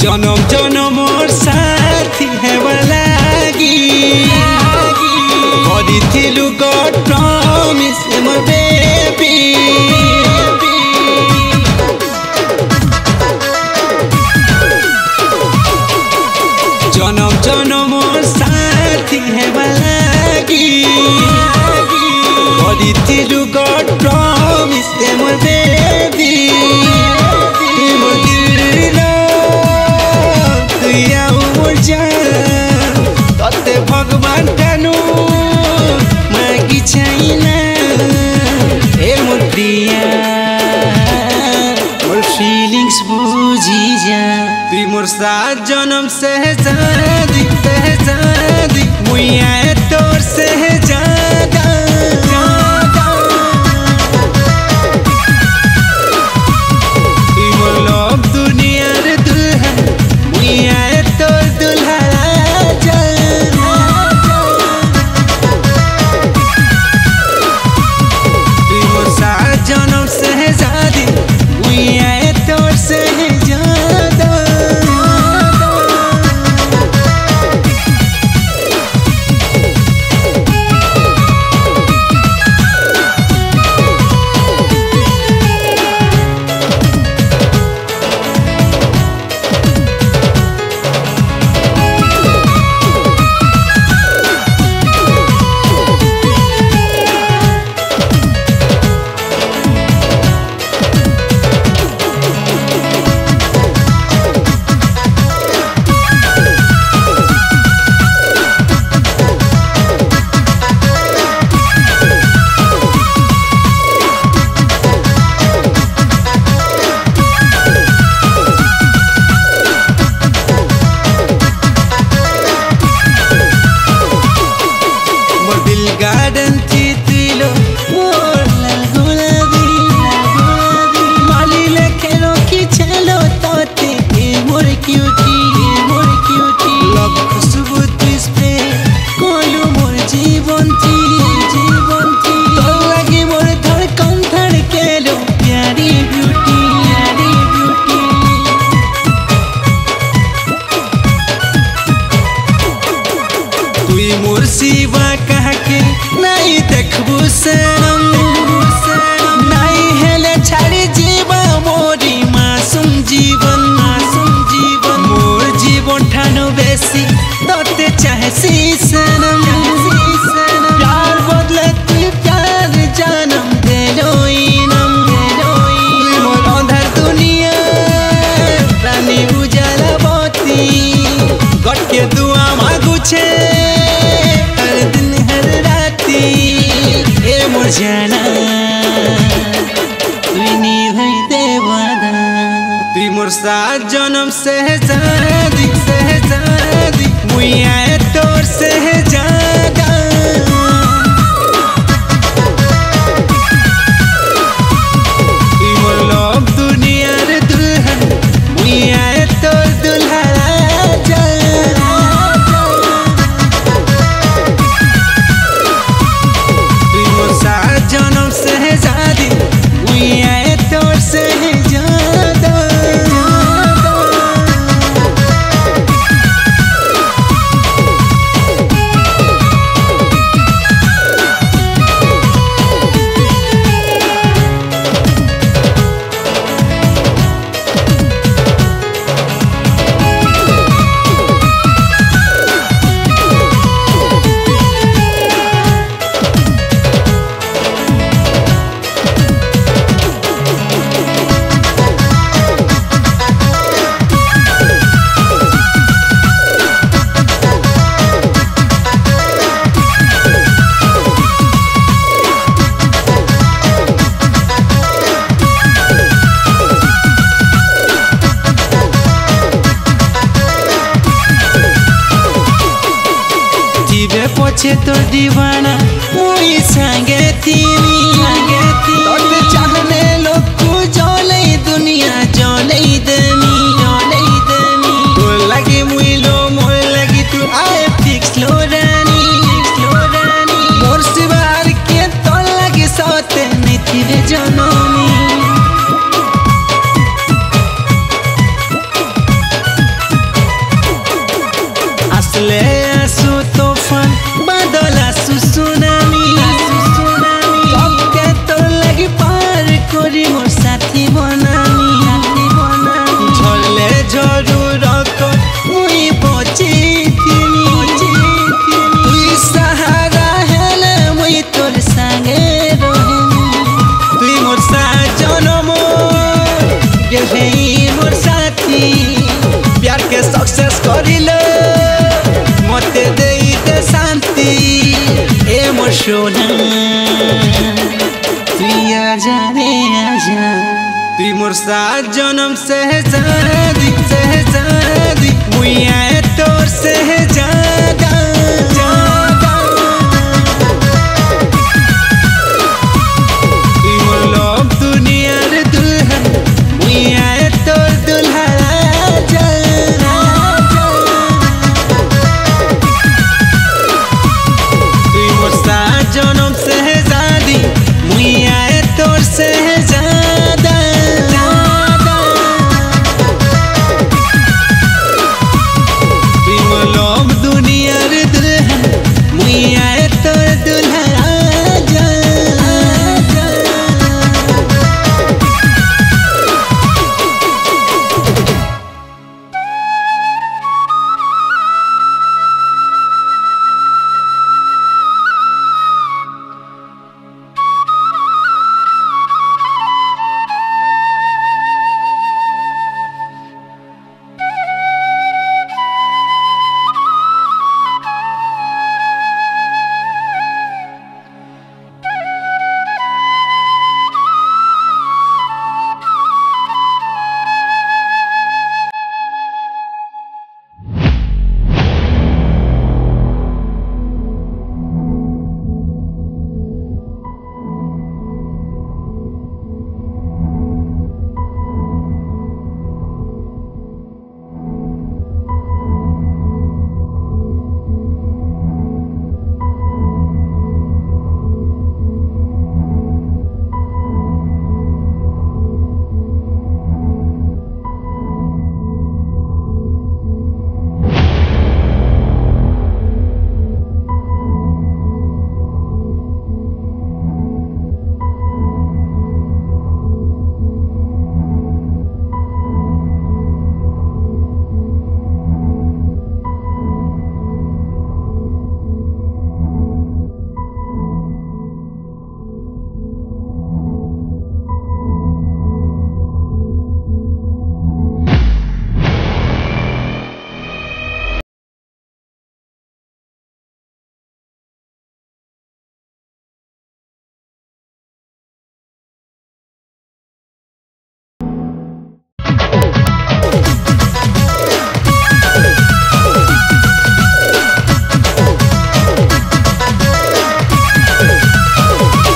जनम जनमर साथी हेबा लागि गरिथिलु गॉड प्रॉमिस मोर बेबी जनम जनमर साथी हेबा लागि गरिथिलु गॉड प्रॉमिस मोर बेबी भगवान टानु मागी छैन ए मोर प्रिया मोर फिलिंग्स बुझी जा तुई मोर साथ जन्म सहजादी सहजादी मुइया तोर सहजादा तुई मोर लव दुनियार दुल्हा मुइया तोर दुल्हा गार्डन चित्रिलो मोर लाल गुलाबी मालीले खेलो कि छेलो तोते मोर क्यूटी लव खुशबू स्प्रे कोलू मोर जीवंती तो लगी मोर धड़कन धड़केलो प्यारी ब्यूटी तुई मोर सिवा कहा के नहीं देखबू सनम नहीं हेले छाड़ी जीवा मोरी मासूम जीवन मोर जीवन ठानो बेसी तोते चाहे सनम प्यार बदले तुई प्यार जानम देलो इनम मोर अंधार दुनिया रानी उजाला बत्ती गट के दुआ मांगू छे जाना तुई निभाई दे वादा तुई मोर साथ जन्म सहजादी मुइया तोर सहजादा तुई मोर लव दुनियार दुल्हा मुइया तोर दुल्हा जनम सहजादी मुइया तोर सहजादा पछे तोर दीवाना मुई संगे तिमी तोते चाहने लोग को जले दुनिया जले देमी तोर लगे मुई लो मोर लगी तू आए फिक्स लो रानी मोर सिवार के तोर लगे सोते नहीं थी जनमी आंसू तूफान बादल आंसू सुनामी सबके तो लगी पार करी मोर साथी बनामी झरले झरू रक मुई बची तुई सहारा हेले मुई तोर संगे रहिमी तुई मोर साजन मोर साथी प्यार के सक्सेस करिले मते देई दे शांति ए मोर सोना तुई आजा रे आजा तुई मोर साथ जन्म शहजादी मुई आए तोर शहजादा तुई मोर लोग दुनियार दुल्हन मुई आए तोर दुल्हा जनम शहजादी मुई आए तोर शहजादा तुई मोर लोग दुनियार दुल्हन मुई आए तोर दुल्हा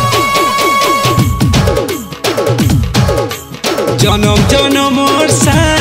जनम जनमर सा